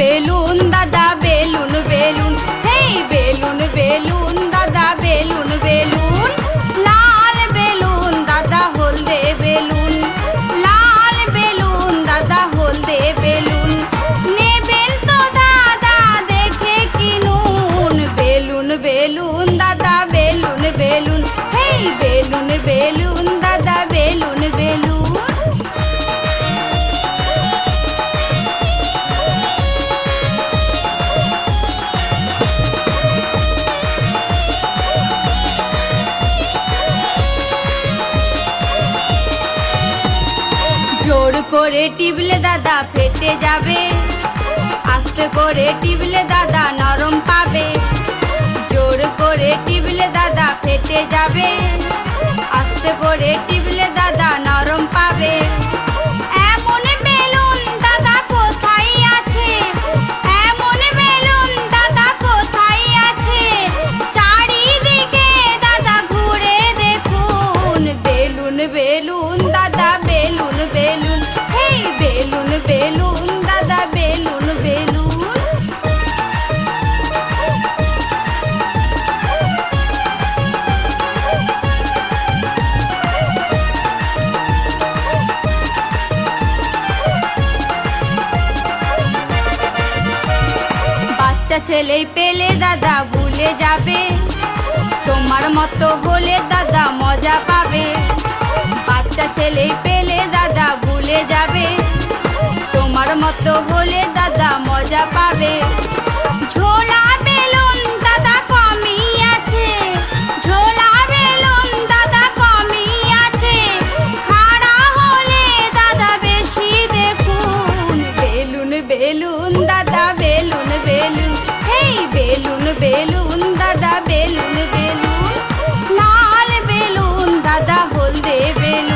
Balloon দাদা বেলুন বেলুন, হেই বেলুন বেলুন দাদা বেলুন বেলুন। লাল বেলুন দাদা হলদে বেলুন, লাল বেলুন দাদা হলদে বেলুন। নেবেন তো দাদা দেখে কিনুন, বেলুন বেলুন দাদা বেলুন বেলুন, হেই বেলুন বেলুন দাদা বেলুন বেলুন। জোর করে টিপলে দাদা ফেটে যাবে, আস্তে করে টিপলে দাদা নরম পাবে। জোর করে টিপলে দাদা ফেটে যাবে, আস্তে করে টিপলে দাদা নরম পাবে। এমন বেলুন দাদা কোথায় আছে, এমন বেলুন দাদা কোথায় আছে, চারিদিকে দাদা ঘুরে দেখুন। বেলুন বেলুন দাদা বেলুন বেলুন, হেই বেলুন বেলুন দাদা বেলুন বেলুন। বাচ্চা ছেলে পেলে দাদা ভুলে যাবে, তোমার মতো হলে দাদা মজা পাবে। বাচ্চা ছেলে পেলে দাদা ভুলে যাবে, তোমার মতো হলে দাদা মজা পাবে। ঝোলা বেলুন দাদা কমই আছে, ঝোলা বেলুন দাদা কমই আছে, খাড়া হলে দাদা বেশি দেখুন। বেলুন বেলুন দাদা বেলুন বেলুন, হেই বেলুন বেলুন দাদা বেলুন বেলুন। লাল বেলুন দাদা হলদে বেলুন,